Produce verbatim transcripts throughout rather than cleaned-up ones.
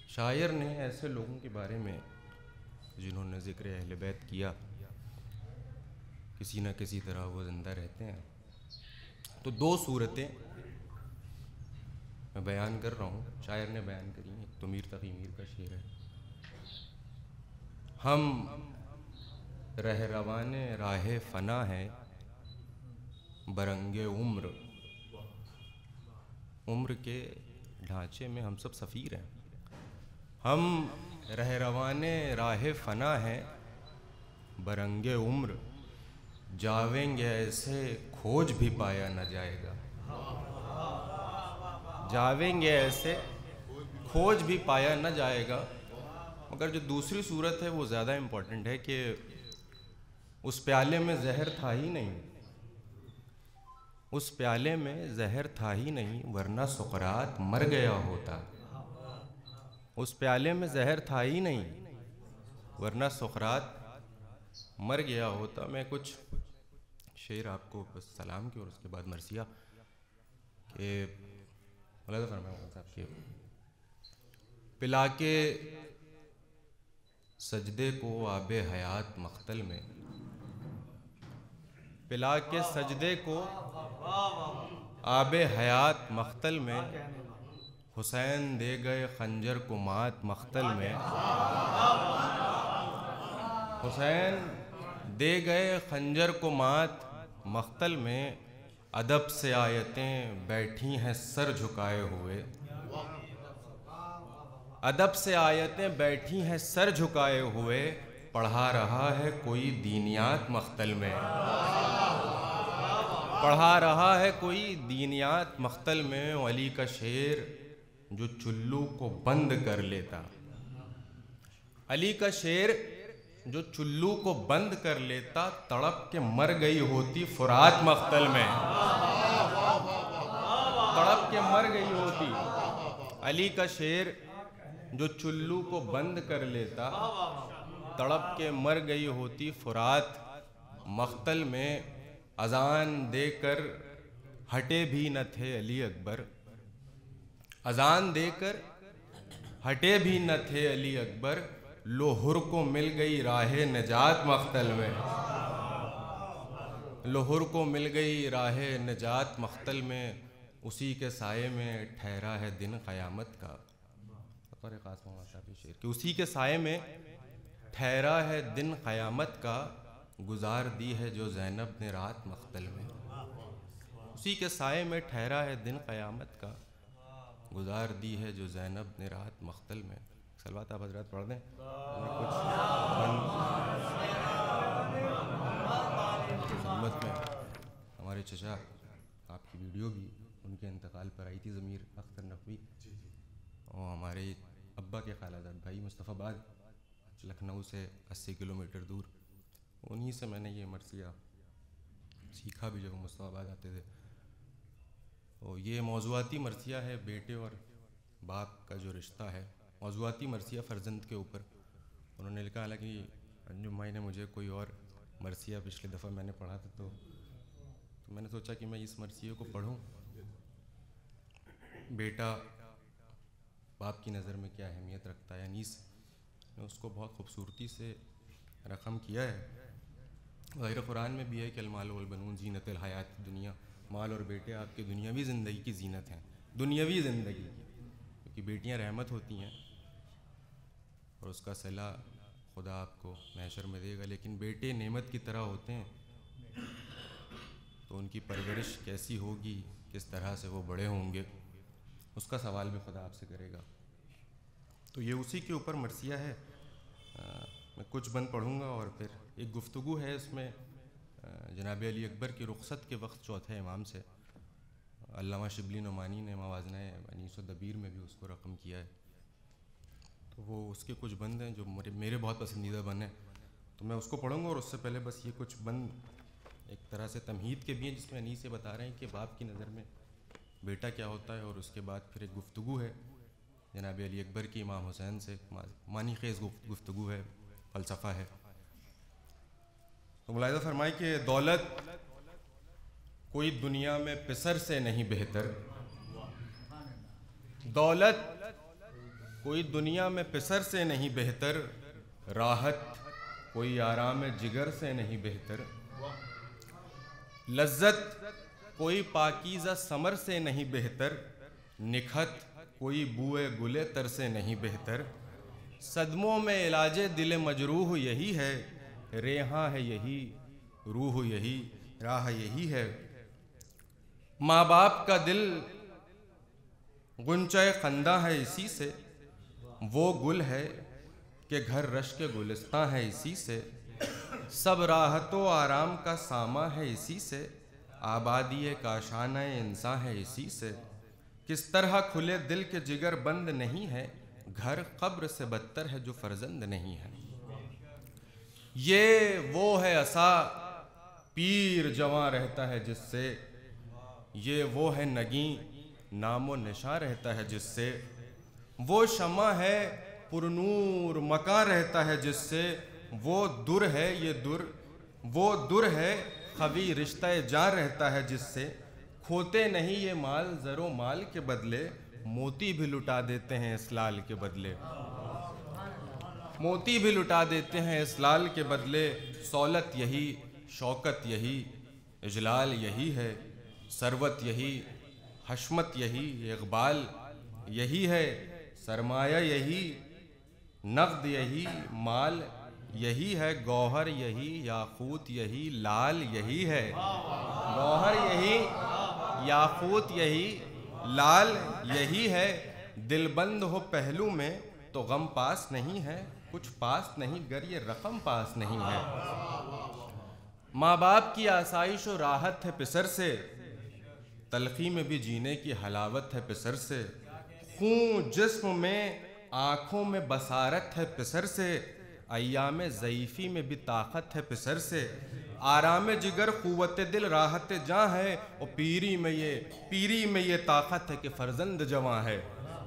شاعر نے ایسے لوگوں کے بارے میں جنہوں نے ذکر اہل بیت کیا کسی نہ کسی طرح وہ زندہ رہتے ہیں، تو دو صورتیں میں بیان کر رہا ہوں، شاعر نے بیان کری ہیں۔ ایک تو میر تقی میر کا شعر ہے، ہم رہ روان راہ فنا ہیں برنگ عمر۔ عمر کے ڈھانچے میں ہم سب سفیر ہیں، ہم رہ روان راہ فنا ہیں برنگ عمر، جاویں گے ایسے کھوج بھی پایا نہ جائے گا، جاویں گے ایسے کھوج بھی پایا نہ جائے گا۔ مگر جو دوسری صورت ہے وہ زیادہ امپورٹنٹ ہے کہ اس پیالے میں زہر تھا ہی نہیں، اس پیالے میں زہر تھا ہی نہیں ورنہ سقراط مر گیا ہوتا، اس پیالے میں زہر تھا ہی نہیں ورنہ سقراط مر گیا ہوتا۔ میں کچھ شعر آپ کو بس سلام کی اور اس کے بعد مرثیہ کہ مولانا فرمائے صاحب کے پلا کے سجدے کو آب حیات مختل میں، پلا کے سجدے کو آب حیات مختل میں، حسین دے گئے خنجر کو مات مختل میں، حسین دے گئے خنجر کو مات مختل میں، ادب سے آیتیں بیٹھی ہیں سر جھکائے ہوئے، ادب سے آیتیں بیٹھی ہیں سر جھکائے ہوئے، پڑھا رہا ہے کوئی دینیات مختل میں، پڑھا رہا ہے کوئی دینیات مختل میں۔ علی کا شعر جو چلو کو بند کر لیتا، علی کا شعر جو چلو کو بند کر لیتا، تڑپ کے مر گئی ہوتی فرات مختل میں، تڑپ کے مر گئی ہوتی۔ علی کا شعر جو چلو کو بند کر لیتا، تڑپ کے مر گئی ہوتی فرات مختل میں، اذان دے کر ہٹے بھی نہ تھے علی اکبر، اذان دے کر ہٹے بھی نہ تھے علی اکبر، لوہر کو مل گئی راہ نجات مختل میں، لوہر کو مل گئی راہ نجات مختل میں، اسی کے سائے میں ٹھہرا ہے دن قیامت کا، کہ اسی کے سائے میں ٹھہرا ہے دن قیامت کا، گزار دی ہے جو زینب نے رات مختل میں، اسی کے سائے میں ٹھہرا ہے دن قیامت کا، گزار دی ہے جو زینب نے رات مختل میں۔ صلوات آپ حضرات پڑھ دیں۔ میں کچھ خدمت میں ہمارے چچا آپ کی ویڈیو بھی ان کے انتقال پر آئی تھی، ضمیر اختر نقوی، اور ہمارے ابا کے خالہ بھائی مصطفیٰ آباد لکھنؤ سے اسی کلومیٹر دور، انہی سے میں نے یہ مرثیہ سیکھا بھی جب وہ مصطفیٰ آباد آتے تھے۔ تو یہ موضوعاتی مرثیہ ہے بیٹے اور باپ کا جو رشتہ ہے، موضوعاتی مرثیہ فرزند کے اوپر۔ انہوں نے لکھا، حالانکہ انجم بھائی نے مجھے کوئی اور مرثیہ پچھلے دفعہ میں نے پڑھا تھا، تو تو میں نے سوچا کہ میں اس مرثیے کو پڑھوں، بیٹا باپ کی نظر میں کیا اہمیت رکھتا ہے۔ انیس نے اس کو بہت خوبصورتی سے رقم کیا ہے، ظاہر قرآن میں بھی ہے کہ المال والبنون زینت الحیات دنیا، مال اور بیٹے آپ کی دنیاوی زندگی کی زینت ہیں، دنیاوی زندگی کی، کیونکہ بیٹیاں رحمت ہوتی ہیں اور اس کا صلہ خدا آپ کو محشر میں دے گا، لیکن بیٹے نعمت کی طرح ہوتے ہیں، تو ان کی پرورش کیسی ہوگی، کس طرح سے وہ بڑے ہوں گے، اس کا سوال بھی خدا آپ سے کرے گا۔ تو یہ اسی کے اوپر مرثیہ ہے۔ میں کچھ بند پڑھوں گا اور پھر ایک گفتگو ہے اس میں جناب علی اکبر کی رخصت کے وقت چوتھے امام سے، علامہ شبلی نعمانی نے موازنہ انیس و دبیر میں بھی اس کو رقم کیا ہے، تو وہ اس کے کچھ بند ہیں جو میرے بہت پسندیدہ بند ہیں، تو میں اس کو پڑھوں گا، اور اس سے پہلے بس یہ کچھ بند ایک طرح سے تمہید کے بھی ہیں جس میں انیس سے بتا رہے ہیں کہ باپ کی نظر میں بیٹا کیا ہوتا ہے، اور اس کے بعد پھر ایک گفتگو ہے جناب علی اکبر کی امام حسین سے، معنی خیز گفتگو ہے، فلسفہ ہے۔ تو ملاحظہ فرمائے کہ دولت کوئی دنیا میں پسر سے نہیں بہتر، دولت کوئی دنیا میں پسر سے نہیں بہتر، راحت کوئی آرام جگر سے نہیں بہتر، لذت کوئی پاکیزہ ثمر سے نہیں بہتر، نکھت کوئی بوئے گلے تر سے نہیں بہتر، صدموں میں علاج دل مجروح یہی ہے، ریحاں ہے یہی، روح یہی، راہ یہی ہے۔ ماں باپ کا دل غنچۂ خنداں ہے اسی سے، وہ گل ہے کہ گھر رش کے گلستاں ہے اسی سے، سب راحت و آرام کا ساماں ہے اسی سے، آبادی کاشانہ انساں ہے اسی سے، کس طرح کھلے دل کے جگر بند نہیں ہے، گھر قبر سے بدتر ہے جو فرزند نہیں ہے۔ یہ وہ ہے عصا پیر جواں رہتا ہے جس سے، یہ وہ ہے نگیں نام و نشاں رہتا ہے جس سے، وہ شمع ہے پرنور مکاں رہتا ہے جس سے، وہ در ہے یہ در وہ در ہے خوی رشتہ جاں رہتا ہے جس سے، کھوتے نہیں یہ مال زر و مال کے بدلے، موتی بھی لٹا دیتے ہیں اس لال کے بدلے، موتی بھی لٹا دیتے ہیں اس لال کے بدلے، سولت یہی، شوکت یہی، اجلال یہی ہے، ثروت یہی، حشمت یہی، اقبال یہی ہے، سرمایہ یہی، نقد یہی، مال یہی ہے، گوہر یہی، یاقوت یہی، لال یہی ہے، گوہر یہی، یاقوت یہی، لال یہی ہے، دل بند ہو پہلو میں تو غم پاس نہیں ہے، کچھ پاس نہیں گر یہ رقم پاس نہیں ہے، ماں باپ کی آسائش و راحت ہے پسر سے، تلخی میں بھی جینے کی حلاوت ہے پسر سے، خون جسم میں آنکھوں میں بصارت ہے پسر سے، ایام ضعیفی میں بھی طاقت ہے پسر سے، آرام جگر قوت دل راحت جاں ہے، اور پیری میں یہ پیری میں یہ طاقت ہے کہ فرزند جواں ہے،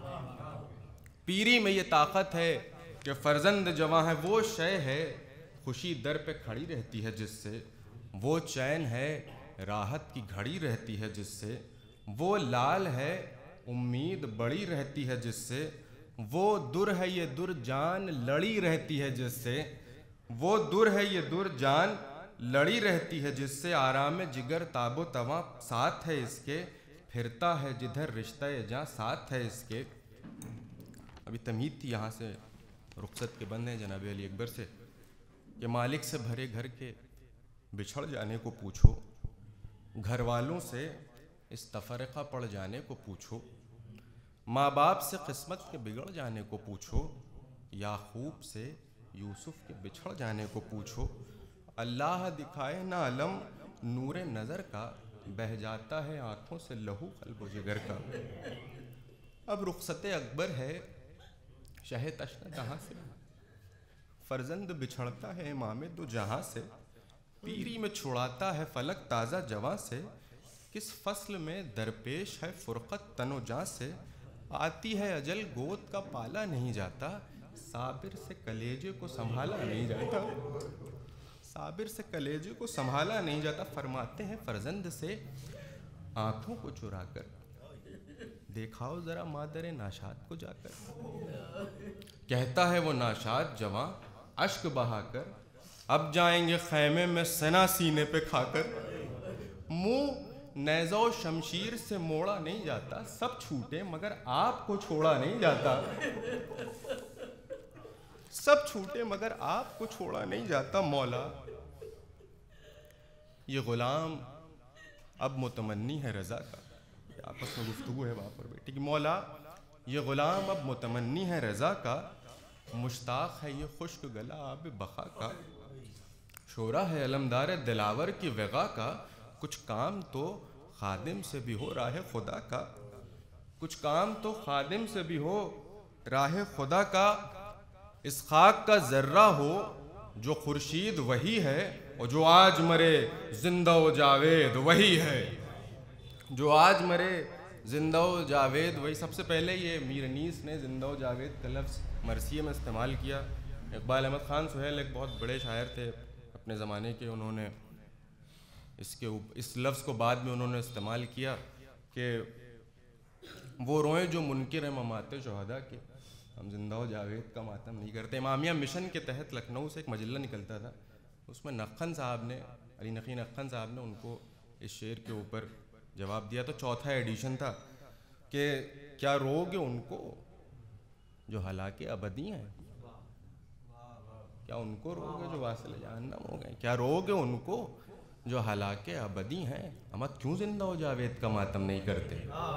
پیری میں یہ طاقت ہے کہ فرزند جواں ہے، وہ شے ہے خوشی در پہ کھڑی رہتی ہے جس سے، وہ چین ہے راحت کی گھڑی رہتی ہے جس سے، وہ لال ہے امید بڑی رہتی ہے جس سے، وہ در ہے یہ در جان لڑی رہتی ہے جس سے، وہ در ہے یہ در جان لڑی رہتی ہے جس سے، آرام جگر تاب و تواں ساتھ ہے اس کے، پھرتا ہے جدھر رشتہ جاں ساتھ ہے اس کے۔ ابھی تمہید تھی یہاں سے رخصت کے بند ہیں جناب علی اکبر سے کہ مالک سے بھرے گھر کے بچھڑ جانے کو پوچھو، گھر والوں سے اس تفرقہ پڑ جانے کو پوچھو، ماں باپ سے قسمت کے بگڑ جانے کو پوچھو، یعقوب سے یوسف کے بچھڑ جانے کو پوچھو، اللہ دکھائے نہ علم نور نظر کا، بہہ جاتا ہے آنکھوں سے لہو قلب و جگر کا۔ اب رخصت اکبر ہے شہ تشنہ جہاں سے، فرزند بچھڑتا ہے امام دو جہاں سے، پیری میں چھڑاتا ہے فلک تازہ جواں سے، کس فصل میں درپیش ہے فرقت تن و جاں سے، آتی ہے اجل گود کا پالا نہیں جاتا، صابر سے کلیجے کو سنبھالا نہیں جاتا، صابر سے کلیجے کو سنبھالا نہیں جاتا، فرماتے ہیں فرزند سے آنکھوں کو چرا کر دیکھاؤ ذرا مادر ناشاد کو جا کر، کہتا ہے وہ ناشاد جواں اشک بہا کر، اب جائیں گے خیمے میں سنا سینے پہ کھا کر، منہ نیزہ و شمشیر سے موڑا نہیں جاتا، سب چھوٹے مگر آپ کو چھوڑا نہیں جاتا، سب چھوٹے مگر آپ کو چھوڑا نہیں جاتا، مولا یہ غلام اب متمنی ہے رضا کا، آپس میں گفتگو ہے باپ اور بیٹی کی، مولا یہ غلام اب متمنی ہے رضا کا، مشتاق ہے یہ خشک گلا آب بقا کا، شورا ہے علمدار دلاور کی وغا کا، کچھ کام تو خادم سے بھی ہو راہ خدا کا، کچھ کام تو خادم سے بھی ہو راہ خدا کا، اس خاک کا ذرہ ہو جو خورشید وہی ہے، اور جو آج مرے زندہ و جاوید وہی ہے، جو آج مرے زندہ و جاوید وہی۔ سب سے پہلے یہ میر انیس نے زندہ و جاوید کا لفظ مرثیے میں استعمال کیا، اقبال احمد خان سہیل ایک بہت بڑے شاعر تھے اپنے زمانے کے، انہوں نے اس کے اس لفظ کو بعد میں انہوں نے استعمال کیا کہ وہ روئیں جو منکر ہیں ممات شہداء کے، ہم زندہ و جاوید کا ماتم نہیں کرتے. امامیہ مشن کے تحت لکھنؤ سے ایک مجلہ نکلتا تھا, اس میں نقن صاحب نے, علی نقی نقن صاحب نے ان کو اس شعر کے اوپر جواب دیا. تو چوتھا ایڈیشن تھا کہ کیا روگے ان کو جو ہلاکِ ابدی ہیں, کیا ان کو روگے جو واصل جہنم ہو گئے, کیا روگے ان کو جو ہلاکِ ابدی ہیں, امت کیوں زندہ و جاوید کا ماتم نہیں کرتے,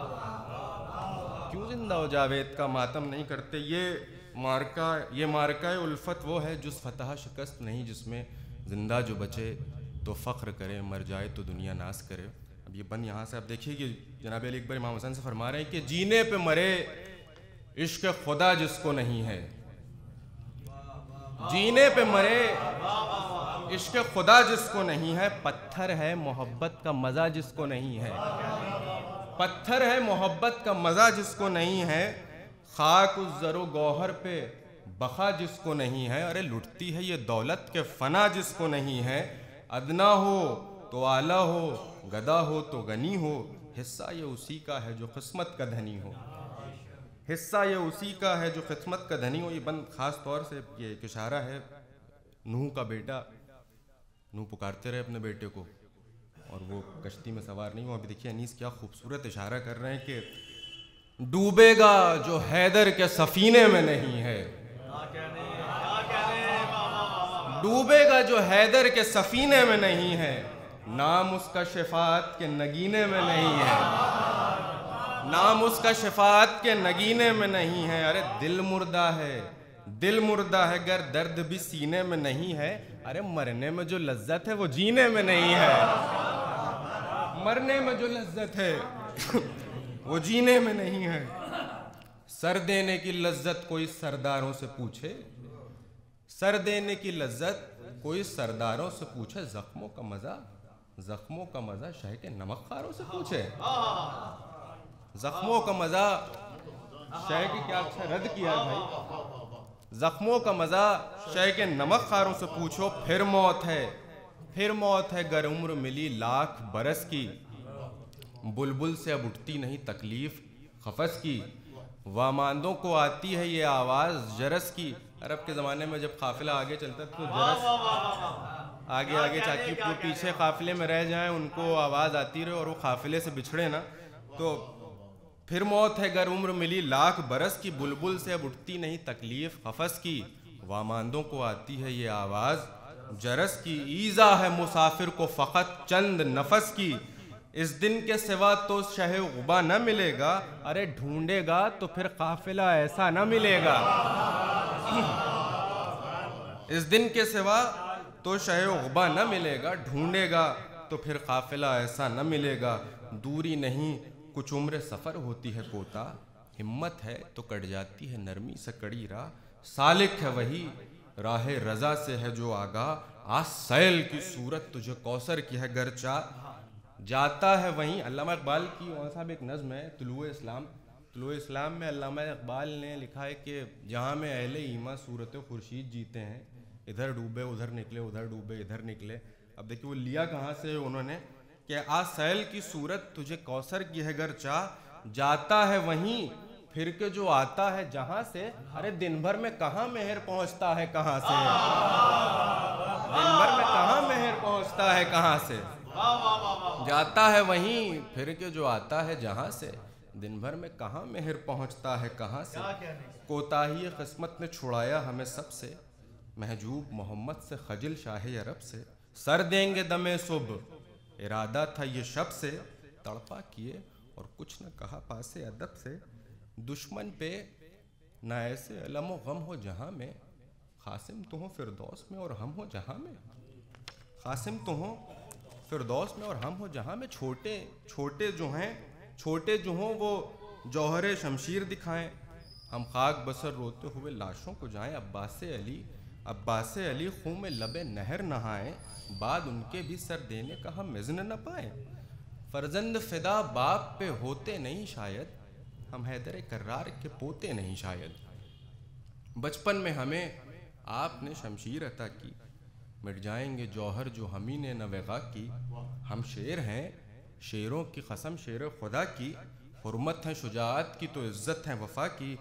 کیوں زندہ و جاوید کا ماتم نہیں کرتے. یہ مارکا یہ مارکہ الفت وہ ہے جس فتح شکست نہیں, جس میں زندہ جو بچے تو فخر کرے, مر جائے تو دنیا ناز کرے. اب یہ بند یہاں سے آپ دیکھیے کہ جناب علی اکبر امام حسن سے فرما رہے ہیں کہ جینے پہ مرے عشق خدا جس کو نہیں ہے, جینے پہ مرے عشق خدا جس کو نہیں ہے, پتھر ہے محبت کا مزہ جس کو نہیں ہے, پتھر ہے محبت کا مزہ جس کو نہیں ہے, خاک اس زر و گوہر پہ بقا جس کو نہیں ہے. ارے لٹتی ہے یہ دولت کے فنا جس کو نہیں ہے, ادنا ہو تو اعلیٰ ہو, گدا ہو تو غنی ہو, حصہ یہ اسی کا ہے جو قسمت کا دھنی ہو, حصہ یہ اسی کا ہے جو قسمت کا دھنی ہو. یہ بند خاص طور سے یہ ایک اشارہ ہے, نوح کا بیٹا, نوح پکارتے رہے اپنے بیٹے کو اور وہ کشتی میں سوار نہیں ہوا. ابھی دیکھیے انیس کیا خوبصورت اشارہ کر رہے ہیں کہ ڈوبے گا جو حیدر کے سفینے میں نہیں ہے, ڈوبے گا جو حیدر کے سفینے میں نہیں ہے, نام اس کا شفاعت کے نگینے میں نہیں ہے, نام اس کا شفاعت کے نگینے میں نہیں ہے. ارے دل مردہ ہے, دل مردہ ہے گر درد بھی سینے میں نہیں ہے, ارے مرنے میں جو لذت ہے وہ جینے میں نہیں ہے, مرنے میں جو لذت ہے وہ جینے میں نہیں ہے. سر دینے کی لذت کوئی سرداروں سے پوچھے, سر دینے کی لذت کوئی سرداروں سے پوچھے, زخموں کا مزہ, زخموں کا مزہ شہ کے نمک خاروں سے پوچھے, زخموں کا مزہ شہ کے, کیا اچھا رد کیا بھائی, زخموں کا مزہ شہ کے نمک خاروں سے پوچھو. پھر موت ہے, پھر موت ہے گر عمر ملی لاکھ برس کی, بلبل سے اب اٹھتی نہیں تکلیف قفس کی, واماندوں کو آتی ہے یہ آواز جرس کی. عرب کے زمانے میں جب قافلہ آگے چلتا تو جرس آگے آگے چاکی وہ پیچھے قافلے میں رہ جائیں, ان کو آواز آتی رہے اور وہ قافلے سے بچھڑے نا. تو پھر موت ہے گر عمر ملی لاکھ برس کی, بلبل سے اب اٹھتی نہیں تکلیف قفس کی, واماندوں کو آتی ہے یہ آواز جرس کی. ایذا ہے مسافر کو فقط چند نفس کی, اس دن کے سوا تو شہ غبا نہ ملے گا, ارے ڈھونڈے گا تو پھر قافلہ ایسا نہ ملے گا, اس دن کے سوا تو شہ غبا نہ ملے گا, ڈھونڈے گا تو پھر قافلہ ایسا نہ ملے گا. دوری نہیں کچھ عمر سفر ہوتی ہے کوتا, ہمت ہے تو کٹ جاتی ہے نرمی سے کڑی راہ, سالک ہے وہی راہ رضا سے ہے جو آگاہ, آج سیل کی صورت تجھے کوثر کی ہے گرچہ, جاتا ہے وہیں. علامہ اقبال کی وہاں صاحب ایک نظم ہے طلوع اسلام, طلوع اسلام میں علامہ اقبال نے لکھا ہے کہ جہاں میں اہل ایماں صورت خورشید جیتے ہیں, ادھر ڈوبے ادھر نکلے, ادھر ڈوبے ادھر نکلے. اب دیکھیں وہ لیا کہاں سے انہوں نے کہ آج سیل کی صورت تجھے کوثر کی ہے گر چاہ, جاتا ہے وہیں پھر کے جو آتا ہے جہاں سے, ارے دن بھر میں کہاں مہر پہنچتا ہے کہاں سے, دن بھر میں کہاں مہر پہنچتا ہے کہاں سے, جاتا ہے وہیں پھر کے جو آتا ہے جہاں سے, دن بھر میں کہاں مہر پہنچتا ہے کہاں سے. کوتاہی قسمت نے چھڑایا ہمیں سب سے, محجوب محمد سے خجل شاہ عرب سے, سر دیں گے دمے صبح ارادہ تھا یہ شب سے, تڑپا کیے اور کچھ نہ کہا پاسے ادب سے, دشمن پہ نہ ایسے علم و غم ہو جہاں میں, قاسم تو ہوں فردوس میں اور ہم ہو جہاں میں, قاسم تو ہوں فردوس میں اور ہم ہو جہاں میں. چھوٹے چھوٹے جو ہیں چھوٹے جو ہوں وہ جوہر شمشیر دکھائیں, ہم خاک بسر روتے ہوئے لاشوں کو جائیں. عباس علی عباس علی خون میں لبے نہر نہائیں, بعد ان کے بھی سر دینے کا ہم اذن نہ پائیں. فرزند فدا باپ پہ ہوتے نہیں شاید, ہم حیدر کرار کے پوتے نہیں شاید. بچپن میں ہمیں آپ نے شمشیر عطا کی, مٹ جائیں گے جوہر جو ہمیں نے نہ وغا کی. ہم شیر ہیں شیروں کی قسم شیر خدا کی, حرمت ہے شجاعت کی تو عزت ہے وفا کی.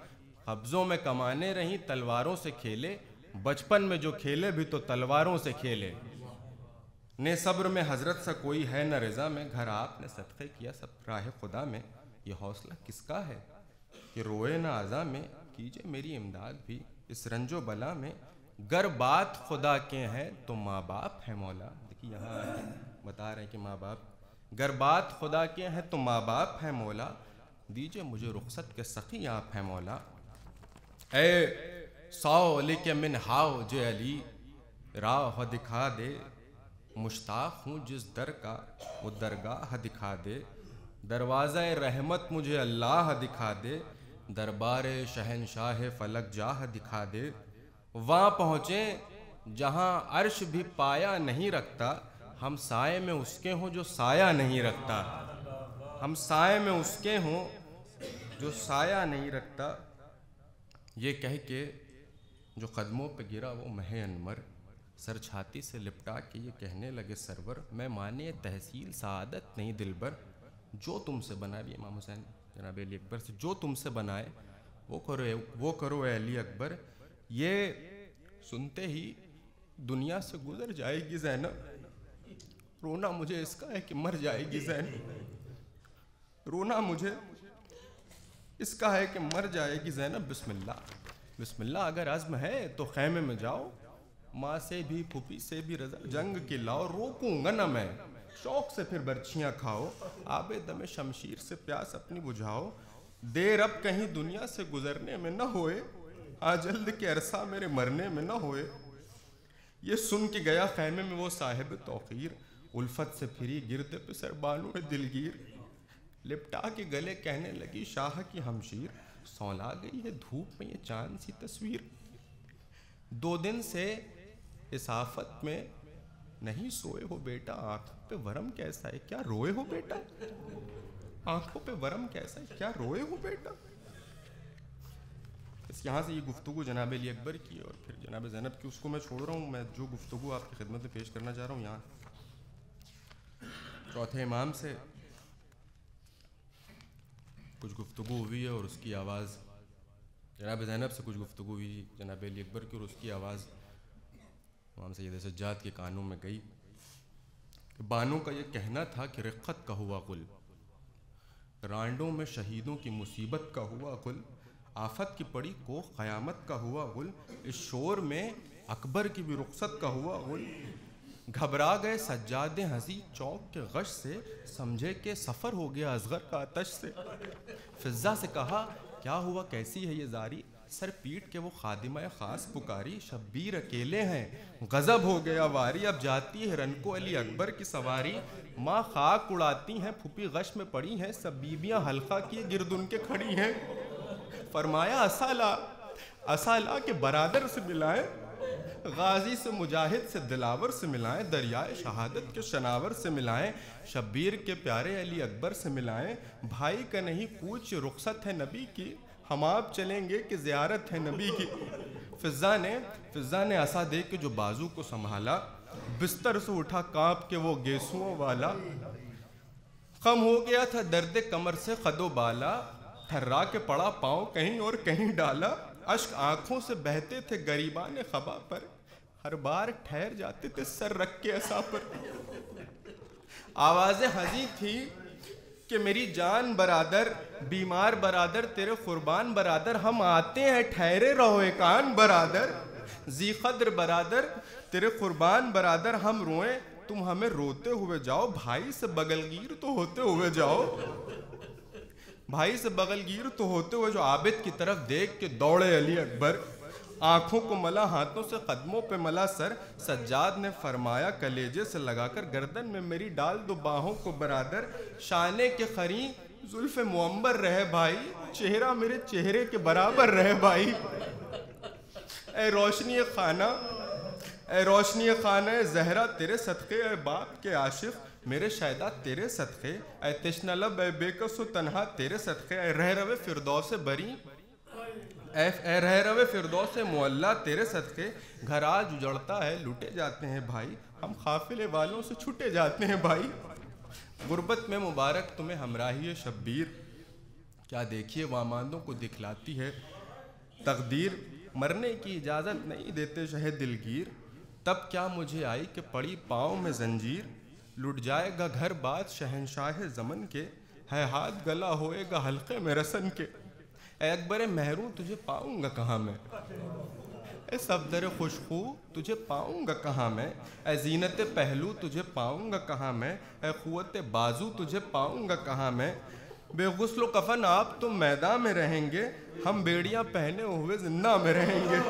قبضوں میں کمانے رہیں تلواروں سے کھیلے، بچپن میں جو کھیلے بھی تو تلواروں سے کھیلے۔ نے صبر میں حضرت سا کوئی ہے نہ رضا میں، گھر آپ نے صدقے کیا سب راہ خدا میں۔ یہ حوصلہ کس کا ہے کہ روئے نہ عزا میں، کیجئے میری امداد بھی اس رنج و بلا میں۔ گر بات خدا کے ہیں تو ماں باپ ہے مولا۔ دیکھیے یہاں بتا رہے ہیں کہ ماں باپ، گر بات خدا کے ہیں تو ماں باپ ہے مولا، دیجئے مجھے رخصت کے سخی آپ ہے مولا۔ اے سو لکھ من ہاؤ جے علی، راہ دکھا دے، مشتاق ہوں جس در کا وہ درگاہ دکھا دے۔ دروازہ رحمت مجھے اللہ دکھا دے، دربار شہنشاہ فلک جاہ دکھا دے۔ وہاں پہنچیں جہاں عرش بھی پایا نہیں رکھتا، ہم سائے میں اس کے ہوں جو سایہ نہیں رکھتا۔ ہم سائے میں اس کے ہوں جو سایہ نہیں رکھتا۔ یہ کہہ کے جو قدموں پہ گرا وہ مہ انور، سر چھاتی سے لپٹا کے یہ کہنے لگے سرور، میں مانے تحصیل سعادت نہیں دلبر، جو تم سے بنائے، بھی امام حسین جناب علی اکبر سے، جو تم سے بنائے وہ کرو وہ کرو اے علی اکبر۔ یہ سنتے ہی دنیا سے گزر جائے گی زینب، رونا مجھے اس کا ہے کہ مر جائے گی زینب، رونا مجھے اس کا ہے کہ مر جائے گی زینب۔ بسم اللہ بسم اللہ اگر عزم ہے تو خیمے میں جاؤ، ماں سے بھی پھوپھی سے بھی رضا جنگ کی لاؤ، روکوں گا نہ میں شوق سے پھر برچیاں کھاؤ، آب دم شمشیر سے پیاس اپنی بجھاؤ، دیر اب کہیں دنیا سے گزرنے میں نہ ہوئے، آ جلد کے عرصہ میرے مرنے میں نہ ہوئے۔ یہ سن کے گیا خیمے میں وہ صاحب توقیر، الفت سے پھری گرد پہ سر بانو دلگیر، لپٹا کے گلے کہنے لگی شاہ کی ہمشیر، سولا گئی ہے دھوپ میں یہ چاند سی تصویر۔ دو دن سے اس آفت میں نہیں سوئے ہو بیٹا، آنکھوں پہ ورم کیسا ہے کیا روئے ہو بیٹا، آنکھوں پہ ورم کیسا ہے کیا روئے ہو بیٹا۔ اس یہاں سے یہ گفتگو جناب علی اکبر کی اور پھر جناب زینب کی، اس کو میں چھوڑ رہا ہوں۔ میں جو گفتگو آپ کی خدمت میں پیش کرنا چاہ رہا ہوں یہاں چوتھے امام سے کچھ گفتگو ہوئی ہے اور اس کی آواز، جناب زینب سے کچھ گفتگو ہوئی جناب علی اکبر کی اور اس کی آواز امام سید سجاد کے کانوں میں گئی کہ بانو کا یہ کہنا تھا کہ رقت کا ہوا غل، رانڈوں میں شہیدوں کی مصیبت کا ہوا غل، آفت کی پڑی کو قیامت کا ہوا غل، اس شور میں اکبر کی بھی رخصت کا ہوا غل۔ گھبرا گئے سجاد ہنسی چوک کے غش سے، سمجھے کہ سفر ہو گیا اصغر کا آتش سے۔ فضا سے کہا کیا ہوا کیسی ہے یہ زاری، سر پیٹ کے وہ خادمہ خاص پکاری، شبیر اکیلے ہیں غضب ہو گیا واری، اب جاتی ہے رن کو علی اکبر کی سواری، ماں خاک اڑاتی ہیں پھوپھی غش میں پڑی ہیں، سب بیبیاں حلقہ کیے گرد ان کے کھڑی ہیں۔ فرمایا اسالا اسالا کے برادر سے ملائیں، غازی سے مجاہد سے دلاور سے ملائیں، دریائے شہادت کے شناور سے ملائیں، شبیر کے پیارے علی اکبر سے ملائیں، بھائی کا نہیں کوچ رخصت ہے نبی کی، ہم آپ چلیں گے کہ زیارت ہے نبی کی۔ فضا نے فضا نے عصا دے کے جو بازو کو سنبھالا، بستر سے اٹھا کانپ کے وہ گیسوؤں والا، خم ہو گیا تھا درد کمر سے قد و بالا، تھرا کے پڑا پاؤں کہیں اور کہیں ڈالا، اشک آنکھوں سے بہتے تھے گریبان خبا پر، ہر بار ٹھہر جاتے تھے سر رکھ کے عصا پر۔ آوازیں ہنسی تھی کہ میری جان برادر، بیمار برادر تیرے قربان برادر، ہم آتے ہیں ٹھہرے رہو ایک آن برادر، ذی قدر برادر تیرے قربان برادر، ہم روئیں تم ہمیں روتے ہوئے جاؤ، بھائی سے بغل گیر تو ہوتے ہوئے جاؤ، بھائی سے بغل گیر تو ہوتے ہوئے جو عابد کی طرف دیکھ کے دوڑے علی اکبر، آنکھوں کو ملا ہاتھوں سے قدموں پہ ملا سر، سجاد نے فرمایا کلیجے سے لگا کر گردن میں میری ڈال دو باہوں کو برادر، شانے کے خریں زلف معمر رہے بھائی، چہرہ میرے چہرے کے برابر رہے بھائی۔ اے روشنی خانہ اے روشنی خانہ زہرا تیرے صدقے، اے باپ کے عاشق میرے شیدا تیرے صدقے، اے تشنہ لب اے بے کس و تنہا تیرے صدقے، اے رہ رو فردوس بری اے اے رہ رو فردوس معلا تیرے صدقے، گھر آج اجڑتا ہے لوٹے جاتے ہیں بھائی، ہم قافلے والوں سے چھٹے جاتے ہیں بھائی۔ غربت میں مبارک تمہیں ہمراہی شبیر، کیا دیکھیے واماندوں کو دکھلاتی ہے تقدیر مرنے کی اجازت نہیں دیتے شہ دلگیر، تب کیا مجھے آئی کہ پڑی پاؤں میں زنجیر، لٹ جائے گا گھر بات شہنشاہ زمن کے، ہے ہاتھ گلا ہوئے گا حلقے میں رسن کے، اے اکبر مہروں تجھے پاؤں گا کہاں میں، اے صفدر خوشخو تجھے پاؤں گا کہاں میں، اے زینت پہلو تجھے پاؤں گا کہاں میں، اے قوت بازو تجھے پاؤں گا کہاں میں، بے غسل و کفن آپ تم میدان میں رہیں گے، ہم بیڑیاں پہنے ہوئے زندہ میں رہیں گے،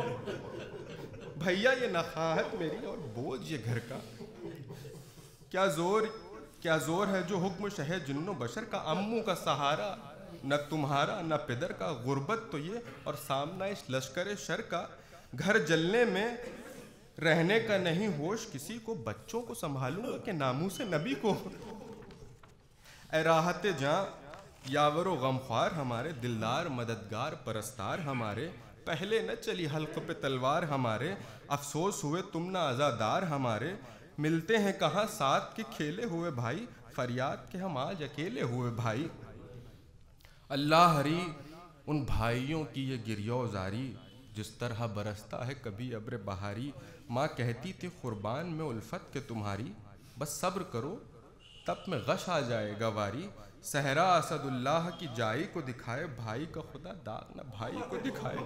بھیا یہ نخاہت میری اور بوجھ یہ گھر کا، کیا زور کیا زور ہے جو حکم شہ جن و بشر کا، اموں کا سہارا نہ تمہارا نہ پدر کا، غربت تو یہ اور سامنا اس لشکر شر کا، گھر جلنے میں رہنے کا نہیں ہوش کسی کو، بچوں کو سنبھالوں گا کہ ناموس نبی کو، اے راحت جاں یاور و غمخوار ہمارے، دلدار مددگار پرستار ہمارے، پہلے نہ چلی حلق پہ تلوار ہمارے، افسوس ہوئے تم نہ عزادار ہمارے، ملتے ہیں کہاں ساتھ کے کھیلے ہوئے بھائی، فریاد کے ہم آج اکیلے ہوئے بھائی، اللہ ہری ان بھائیوں کی یہ گریہ زاری، جس طرح برستا ہے کبھی ابر بہاری، ماں کہتی تھی قربان میں الفت کے تمہاری، بس صبر کرو تب میں غش آ جائے گا واری، صحرا اسد اللہ کی جائی کو دکھائے، بھائی کا خدا داغ نہ بھائی کو دکھائے،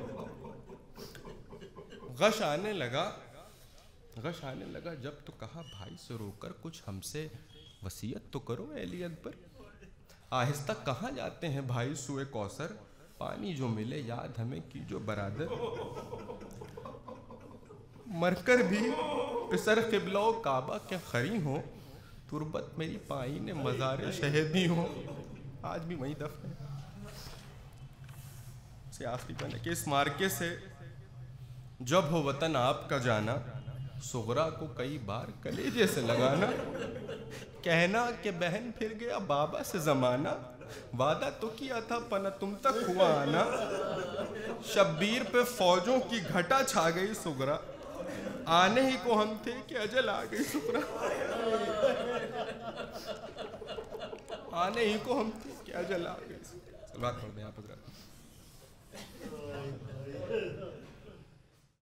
غش آنے لگا غش آنے لگا جب تو کہا بھائی سے رو کر کچھ ہم سے وصیت تو کرو اے علی اکبر، آہستہ کہاں جاتے ہیں بھائی سوئے کوثر، پانی جو ملے یاد ہمیں کیجو برادر، مر کر بھی پسر قبلہ و کعبہ کے خری ہوں، تربت میری پائین مزار شہیدی ہوں، آج بھی وہیں دفن ہے۔ سے آخری بنا کہ اس مارکے سے جب ہو وطن آپ کا جانا، صغرا کو کئی بار کلیجے سے لگانا، کہنا کہ بہن پھر گیا بابا سے زمانہ، وعدہ تو کیا تھا پناہ تم تک ہوا آنا، شبیر پہ فوجوں کی گھٹا چھا گئی صغرا، آنے ہی کو ہم تھے کہ اجل آ گئی صغرا، آنے ہی کو ہم تھے کہ اجل آ گئی صغرا۔ سلوات پڑھ دیں آپ حضرات۔